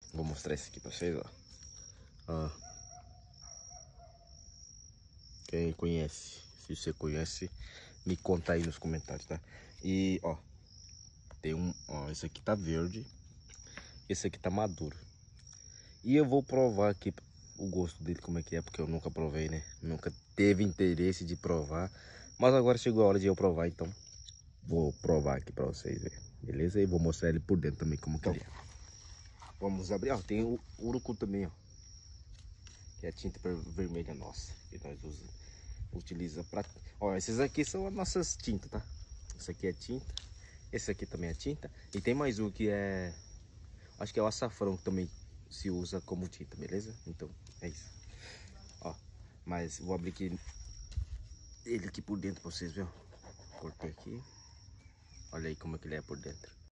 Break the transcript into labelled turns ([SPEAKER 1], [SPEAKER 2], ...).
[SPEAKER 1] Vou mostrar esse aqui pra vocês, ó. Ó. Quem conhece, se você conhece, me conta aí nos comentários, tá? E, ó, tem um, ó, esse aqui tá verde, esse aqui tá maduro. E eu vou provar aqui o gosto dele como é que é, porque eu nunca provei, né? Nunca teve interesse de provar, mas agora chegou a hora de eu provar, então vou provar aqui pra vocês verem, beleza? E vou mostrar ele por dentro também como que ele é. Vamos abrir, ó, tem o urucu também, ó, que é a tinta vermelha nossa, que nós utiliza pra... Ó, esses aqui são as nossas tintas, tá? Esse aqui é tinta, esse aqui também é tinta, e tem mais um que é... acho que é o açafrão, que também se usa como tinta, beleza? Então, é isso. Ó, mas vou abrir aqui ele aqui por dentro pra vocês verem. Cortei aqui. Olha aí como é que ele é por dentro.